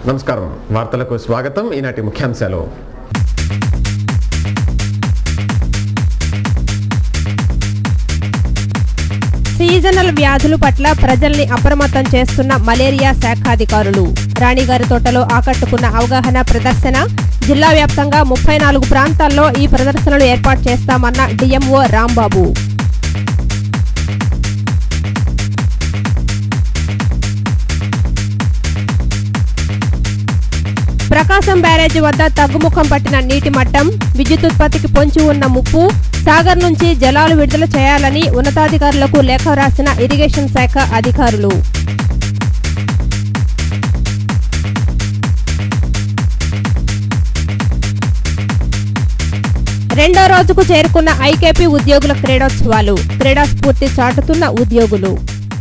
నమస్కారం వార్తలకు స్వాగతం ఈనాటి ముఖ్యాంశాలు సీజనల్ వ్యాధుల పట్ల ప్రజల్ని అప్రమత్తం చేస్తున్న మలేరియా శాఖాధికారులు రాణిగారి తోటలో ఆకట్టుకున్న అవగాహన ప్రదర్శన జిల్లా వ్యాప్తంగా 34 ప్రాంతాల్లో ఈ ప్రదర్శనలు ఏర్పాటు చేస్తామన్న డిఎంఓ రాంబాబు ప్రకాశం బ్యారేజీ వద్ద తగ్గుముఖం పట్టిన నీటి మట్టం విద్యుత్ ఉత్పత్తికి పొంచి ఉన్న ముప్పు సాగర్ నుంచి జలాలు విడుదల చేయాలని ఉన్నతాధికారులకు లేఖ రాసిన ఇరిగేషన్ శాఖ అధికారులు రెండో రోజుకు చేరుకున్న ఐకేపీ ఉద్యోగుల క్రీడోత్సవాలు క్రీడా స్ఫూర్తి చాటుతున్న ఉద్యోగులు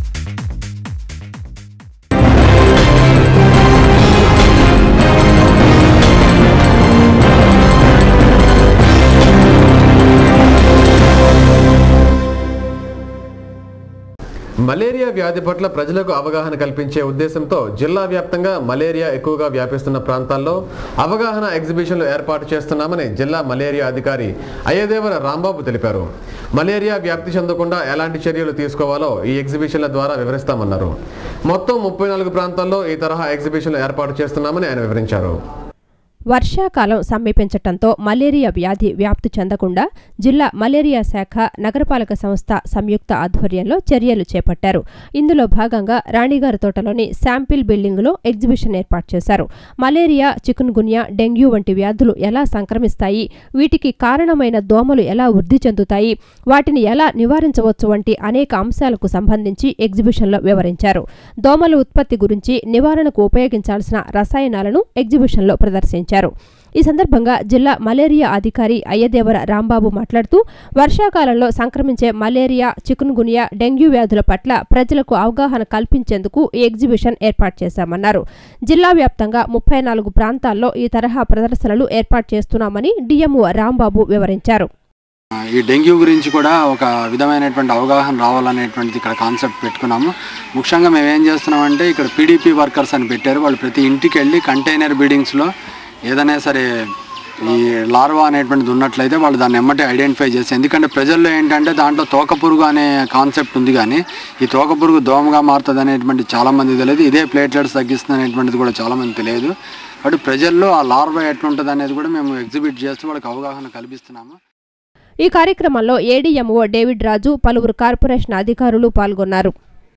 మలేరియా వ్యాధి పట్ల ప్రజలకు అవగాహన కల్పించే ఉద్దేశంతో జిల్లా వ్యాప్తంగా మలేరియా ఎక్కువగా వ్యాపిస్తున్న ప్రాంతాల్లో అవగాహన ఎగ్జిబిషన్లు ఏర్పాటు చేస్తున్నామని జిల్లా మలేరియా అధికారి అయ్యదేవర రాంబాబు తెలిపారు. మలేరియా వ్యాప్తి చెందకుండా ఎలాంటి చర్యలు తీసుకోవాలో ఈ ఎగ్జిబిషన్ల ద్వారా వివరిస్తామన్నారు. మొత్తం 34 ప్రాంతాల్లో ఈ తరహా ఎగ్జిబిషన్లు ఏర్పాటు చేస్తున్నామని ఆయన వివరించారు. వర్షాకాలం సమీపించటంతో మలేరియా వ్యాధి వ్యాప్తి చెందకుండా జిల్లా మలేరియా శాఖ నగరపాలక సంస్థ సంయుక్త ఆధ్వర్యంలో చర్యలు చేపట్టారు. ఇందులో భాగంగా రాణిగారి తోటలోని శాంపిల్ బిల్డింగులో ఎగ్జిబిషన్ ఏర్పాటు చేశారు. మలేరియా, చికున్గున్యా, డెంగ్యూ వంటి వ్యాధులు ఎలా సంక్రమిస్తాయి, వీటికి కారణమైన దోమలు ఎలా వృద్ధి చెందుతాయి, వాటిని ఎలా నివారించవచ్చు వంటి అనేక అంశాలకు సంబంధించి ఎగ్జిబిషన్లో వివరించారు. దోమల ఉత్పత్తి గురించి, నివారణకు ఉపయోగించాల్సిన రసాయనాలను ఎగ్జిబిషన్లో ప్రదర్శించారు. ఈ సందర్భంగా జిల్లా మలేరియా అధికారి అయ్యదేవర రాంబాబు మాట్లాడుతూ వర్షాకాలంలో సంక్రమించే మలేరియా, చికున్గున్యా, డెంగ్యూ వ్యాధుల పట్ల ప్రజలకు అవగాహన కల్పించేందుకు ఈ ఎగ్జిబిషన్ ఏర్పాటు చేశామన్నారు. జిల్లా వ్యాప్తంగా 34 ప్రాంతాల్లో ఈ తరహా ప్రదర్శనలు ఏర్పాటు చేస్తున్నామని డిఎంఓ రాంబాబు వివరించారు. ఈ డెంగ్యూ గురించి కూడా ఒక విధమైనటువంటి అవగాహన రావాలనేటువంటిది ఇక్కడ కాన్సెప్ట్ పెట్టుకున్నాము. ముఖ్యంగా మేము ఏం చేస్తున్నామంటే ఇక్కడ పీడీపీ వర్కర్స్ అని పెట్టారు. వాళ్ళు ప్రతి ఇంటికి వెళ్ళి కంటైనర్ బిల్డింగ్స్లో ఏదైనా సరే ఈ లార్వా అనేటువంటిది ఉన్నట్లయితే వాళ్ళు దాన్ని ఎమ్మటే ఐడెంటిఫై చేసి, ఎందుకంటే ప్రజల్లో ఏంటంటే దాంట్లో తోకపురుగు అనే కాన్సెప్ట్ ఉంది, కానీ ఈ తోకపురుగు దోమగా మారుతుంది అనేటువంటి చాలామంది తెలియదు. ఇదే ప్లేట్లెట్స్ తగ్గిస్తుంది అనేటువంటిది కూడా చాలామంది తెలియదు. కాబట్టి ప్రజల్లో ఆ లార్వా ఎట్లుంటుంది అనేది కూడా మేము ఎగ్జిబిట్ చేస్తూ వాళ్ళకి అవగాహన కల్పిస్తున్నాము. ఈ కార్యక్రమంలో ఏడీఎంఓ డేవిడ్ రాజు, పలువురు కార్పొరేషన్ అధికారులు పాల్గొన్నారు.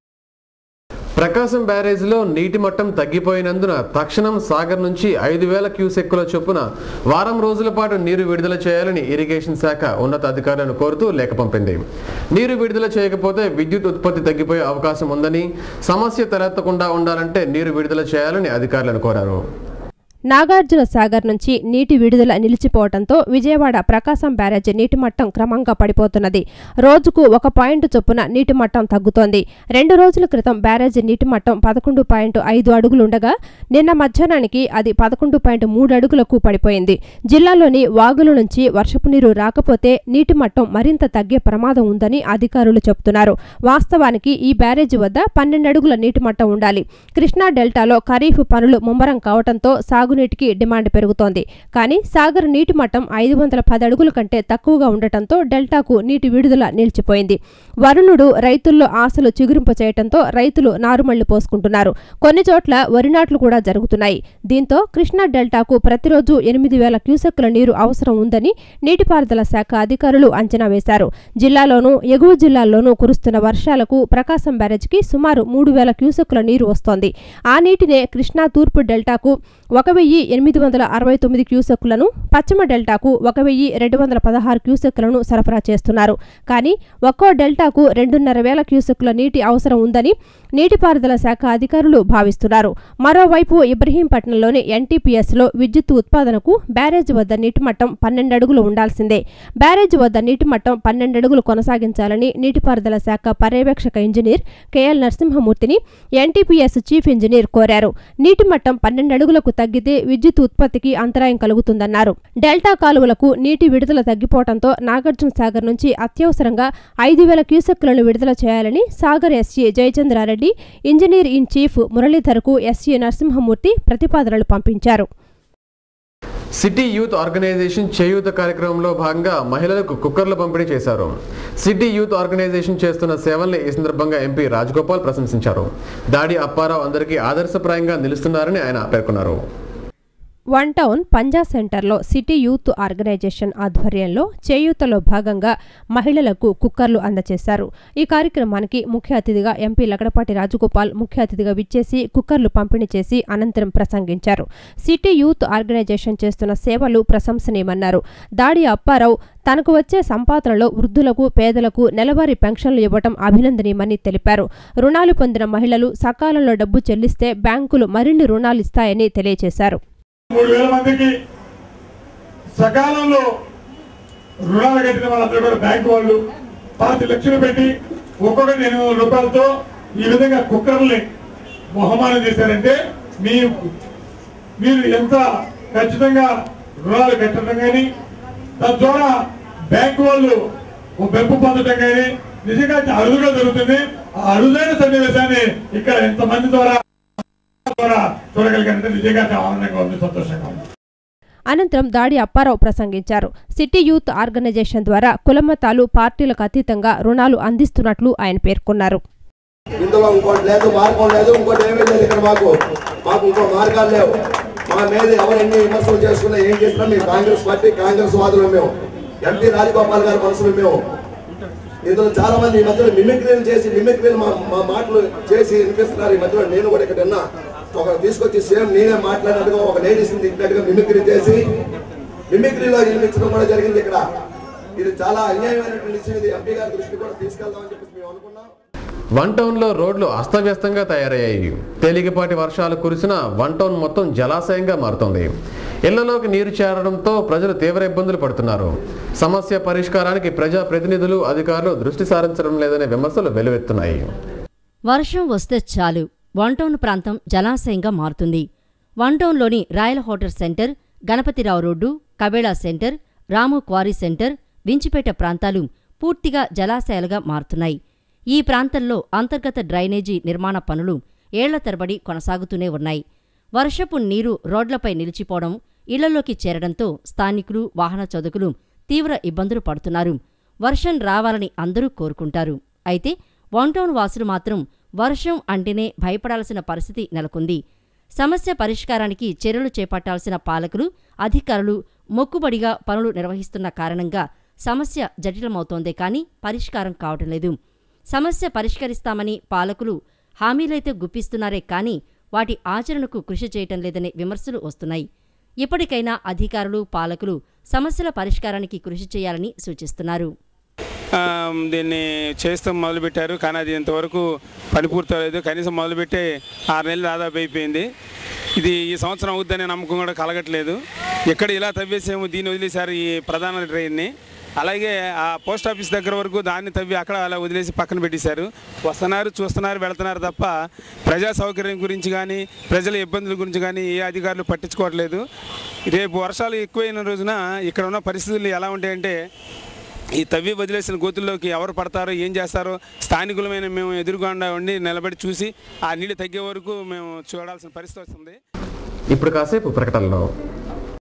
ప్రకాశం బ్యారేజీలో నీటి మట్టం తగ్గిపోయినందున తక్షణం సాగర్ నుంచి 5,000 క్యూసెక్కుల చొప్పున వారం రోజుల పాటు నీరు విడుదల చేయాలని ఇరిగేషన్ శాఖ ఉన్నతాధికారులను కోరుతూ లేఖ పంపింది. నీరు విడుదల చేయకపోతే విద్యుత్ ఉత్పత్తి తగ్గిపోయే అవకాశం ఉందని, సమస్య తలెత్తకుండా ఉండాలంటే నీరు విడుదల చేయాలని అధికారులను కోరారు. నాగార్జున సాగర్ నుంచి నీటి విడుదల నిలిచిపోవడంతో విజయవాడ ప్రకాశం బ్యారేజీ నీటి మట్టం క్రమంగా పడిపోతున్నది. రోజుకు 1 పాయింట్ చొప్పున నీటి మట్టం తగ్గుతోంది. 2 రోజుల క్రితం బ్యారేజీ నీటి మట్టం 11.5 అడుగులుండగా నిన్న మధ్యాహ్నానికి అది 11.3 అడుగులకు పడిపోయింది. జిల్లాలోని వాగుల నుంచి వర్షపు నీరు రాకపోతే నీటి మట్టం మరింత తగ్గే ప్రమాదం ఉందని అధికారులు చెబుతున్నారు. వాస్తవానికి ఈ బ్యారేజీ వద్ద 12 అడుగుల నీటి మట్టం ఉండాలి. కృష్ణా డెల్టాలో ఖరీఫ్ పనులు ముమ్మరం కావడంతో సాగునీటికి డిమాండ్ పెరుగుతోంది. కానీ సాగర్ నీటి మట్టం 510 అడుగుల కంటే తక్కువగా ఉండటంతో డెల్టాకు నీటి విడుదల నిలిచిపోయింది. వరుణుడు రైతుల్లో ఆశలు చిగురింప చేయడంతో రైతులు నారుమళ్లు పోసుకుంటున్నారు. కొన్ని చోట్ల వరి నాట్లు కూడా జరుగుతున్నాయి. దీంతో కృష్ణా డెల్టాకు ప్రతిరోజు 8,000 క్యూసెక్కుల నీరు అవసరం ఉందని నీటిపారుదల శాఖ అధికారులు అంచనా వేశారు. జిల్లాలోనూ, ఎగువ జిల్లాల్లోనూ కురుస్తున్న వర్షాలకు ప్రకాశం బ్యారేజీకి సుమారు 3,000 క్యూసెక్కుల నీరు వస్తోంది. ఆ నీటినే కృష్ణా తూర్పు డెల్టాకు 1,869 క్యూసెక్కులను, పశ్చిమ డెల్టాకు 1,216 క్యూసెక్కులను సరఫరా చేస్తున్నారు. కానీ ఒక్కో డెల్టాకు 2,500 క్యూసెక్కుల నీటి అవసరం ఉందని నీటిపారుదల శాఖ అధికారులు భావిస్తున్నారు. మరోవైపు ఇబ్రహీంపట్నంలోని ఎన్టీపీఎస్లో విద్యుత్ ఉత్పాదనకు బ్యారేజీ వద్ద నీటి మట్టం 12 అడుగులు ఉండాల్సిందే. బ్యారేజీ వద్ద నీటి మట్టం 12 అడుగులు కొనసాగించాలని నీటిపారుదల శాఖ పర్యవేక్షక ఇంజనీర్ కేఎల్ నరసింహమూర్తిని ఎన్టీపీఎస్ చీఫ్ ఇంజనీర్ కోరారు. నీటి మట్టం 12 అడుగులకు తగ్గితే విద్యుత్ ఉత్పత్తికి అంతరాయం కలుగుతుందన్నారు. డెల్టా కాలువలకు నీటి విడుదల తగ్గిపోవడంతో నాగార్జున సాగర్ నుంచి అత్యవసరంగా 5,000 క్యూసెక్కులను విడుదల చేయాలని Sagar SC Jayachandra Reddy, engineer in chief మురళీధర్కు SC Narasimhamurthy ప్రతిపాదనలు పంపించారు. సిటీ యూత్ ఆర్గనైజేషన్ చేయూత కార్యక్రమంలో భాగంగా మహిళలకు కుక్కర్లు పంపిణీ చేశారు. సిటీ యూత్ ఆర్గనైజేషన్ చేస్తున్న సేవల్ని ఈ సందర్భంగా ఎంపీ రాజగోపాల్ ప్రశంసించారు. దాడి అప్పారావు అందరికీ ఆదర్శప్రాయంగా నిలుస్తున్నారని ఆయన పేర్కొన్నారు. వన్ టౌన్ పంజా సెంటర్లో సిటీ యూత్ ఆర్గనైజేషన్ ఆధ్వర్యంలో చేయూతలో భాగంగా మహిళలకు కుక్కర్లు అందజేశారు. ఈ కార్యక్రమానికి ముఖ్య అతిథిగా ఎంపీ లగడపాటి రాజగోపాల్ ముఖ్య అతిథిగా విచ్చేసి కుక్కర్లు పంపిణీ చేసి అనంతరం ప్రసంగించారు. సిటీ యూత్ ఆర్గనైజేషన్ చేస్తున్న సేవలు ప్రశంసనీయమన్నారు. దాడి అప్పారావు తనకు వచ్చే సంపాదనలో వృద్ధులకు, పేదలకు నెలవారీ పెన్షన్లు ఇవ్వడం అభినందనీయమని తెలిపారు. రుణాలు పొందిన మహిళలు సకాలంలో డబ్బు చెల్లిస్తే బ్యాంకులు మరిన్ని రుణాలు ఇస్తాయని తెలియజేశారు. 3,000 మందికి సకాలంలో రుణాలు కట్టిన వాళ్ళందరూ కూడా బ్యాంకు వాళ్ళు 5 లక్షలు పెట్టి ఒక్కొక్కటి 800 రూపాయలతో ఈ విధంగా కుక్కర్ని బహుమానం చేశారంటే మీరు ఎంత ఖచ్చితంగా రుణాలు కట్టడం కానీ తద్వారా బ్యాంకు వాళ్ళు మెప్పు పొందడం కానీ నిజంగా అరుదుగా జరుగుతుంది. ఆ అరుదైన సన్నివేశాన్ని ఇక్కడ ఎంతమంది ద్వారా చూడగలిగారంటే నిజంగా ఆనందంగా ఉంది, సంతోషంగా ఉంది. అనంతరం దాడి అప్పారావు ప్రసంగించారు. సిటీ యూత్ ఆర్గనైజేషన్ ద్వారా కులమతాలు, పార్టీలకు అతీతంగా రుణాలు అందిస్తున్నట్లు ఆయన పేర్కొన్నారు. ఇందులో ఇంకోటి లేదు, మార్గం లేదు, ఇంకోటి ఏమీ లేదు. ఇక్కడ మాకు ఇంకో మార్గాలు లేవు. మా మీద ఎవరు ఎన్ని విమర్శలు చేసుకున్నా ఏం చేసినా మేము కాంగ్రెస్ పార్టీ, కాంగ్రెస్ వాదులు మేము, ఎంపీ రాజగోపాల్ గారి మనసులు మేము. ఇందులో చాలా మంది ఈ మధ్యలో మిమిక్రీలు మా మాటలు చేసి వినిపిస్తున్నారు. ఈ మధ్యలో నేను కూడా ఇక్కడ ఉన్నా ఒక తీసుకొచ్చి సేమ్ నేనే మాట్లాడినట్టుగా ఒక లేడీస్ని తిట్టినట్టుగా మిమిక్రీ చేసి మిమిక్రీలో వినిపించడం కూడా జరిగింది. ఇక్కడ ఇది చాలా అన్యాయమైనటువంటి విషయం. ఇది ఎంపీ గారి దృష్టి కూడా తీసుకెళ్దామని చెప్పేసి మేము అనుకున్నాం. వన్ టౌన్లో రోడ్లు అస్తవ్యస్తంగా తయారయ్యాయి. తేలికపాటి వర్షాలు కురిసిన వన్ టౌన్ మొత్తం జలాశయంగా మారుతోంది. ఇళ్లలోకి నీరు చేరడంతో ప్రజలు తీవ్ర ఇబ్బందులు పడుతున్నారు. సమస్య పరిష్కారానికి ప్రజా ప్రతినిధులు, అధికారులు దృష్టి సారించడం లేదనే విమర్శలు వెల్లువెత్తున్నాయి. వర్షం వస్తే చాలు వన్ టౌన్ ప్రాంతం జలాశయంగా మారుతుంది. One టౌన్లోని royal hotel centre, Ganapathi Rao road, కబేళా centre, రాము క్వారీ సెంటర్, వించిపేట ప్రాంతాలు పూర్తిగా జలాశయాలుగా మారుతున్నాయి. ఈ ప్రాంతంలో అంతర్గత డ్రైనేజీ నిర్మాణ పనులు ఏళ్ల తరబడి కొనసాగుతూనే ఉన్నాయి. వర్షపు నీరు రోడ్లపై నిలిచిపోవడం, ఇళ్లలోకి చేరడంతో స్థానికులు, వాహన చోదకులు తీవ్ర ఇబ్బందులు పడుతున్నారు. వర్షం రావాలని అందరూ కోరుకుంటారు. అయితే వన్ టౌన్ వాసులు మాత్రం వర్షం అంటేనే భయపడాల్సిన పరిస్థితి నెలకొంది. సమస్య పరిష్కారానికి చర్యలు చేపట్టాల్సిన పాలకులు, అధికారులు మొక్కుబడిగా పనులు నిర్వహిస్తున్న కారణంగా సమస్య జటిలమవుతోందే కానీ పరిష్కారం కావటం లేదు. సమస్య పరిష్కరిస్తామని పాలకులు హామీలైతే గుప్పిస్తున్నారే కానీ వాటి ఆచరణకు కృషి చేయటం లేదనే విమర్శలు వస్తున్నాయి. ఇప్పటికైనా అధికారులు, పాలకులు సమస్యల పరిష్కారానికి కృషి చేయాలని సూచిస్తున్నారు. దీన్ని చేస్తాం మొదలుపెట్టారు కానీ అది ఇంతవరకు పని పూర్తలేదు. కనీసం మొదలుపెట్టే 6 నెలలు దాదాపు అయిపోయింది. ఇది ఈ సంవత్సరం అవుద్దనే నమ్మకం కూడా కలగట్లేదు. ఎక్కడ ఇలా తవ్వేసేమో దీన్ని వదిలేశారు ఈ ప్రధాన డ్రైన్ని. అలాగే ఆ పోస్ట్ ఆఫీస్ దగ్గర వరకు దాన్ని తవ్వి అక్కడ అలా వదిలేసి పక్కన పెట్టేశారు. వస్తున్నారు, చూస్తున్నారు, వెళుతున్నారు తప్ప ప్రజా సౌకర్యం గురించి కానీ ప్రజల ఇబ్బందుల గురించి కానీ ఏ అధికారులు పట్టించుకోవట్లేదు. రేపు వర్షాలు ఎక్కువైన రోజున ఇక్కడ ఉన్న పరిస్థితులు ఎలా ఉంటాయంటే ఈ తవ్వి వదిలేసిన గోతుల్లోకి ఎవరు పడతారో ఏం చేస్తారో స్థానికులమైన మేము ఎదురుగా ఉండి నిలబడి చూసి ఆ నీళ్ళు తగ్గే వరకు మేము చూడాల్సిన పరిస్థితి వస్తుంది. ఇప్పుడు కాసేపు ప్రకటనలో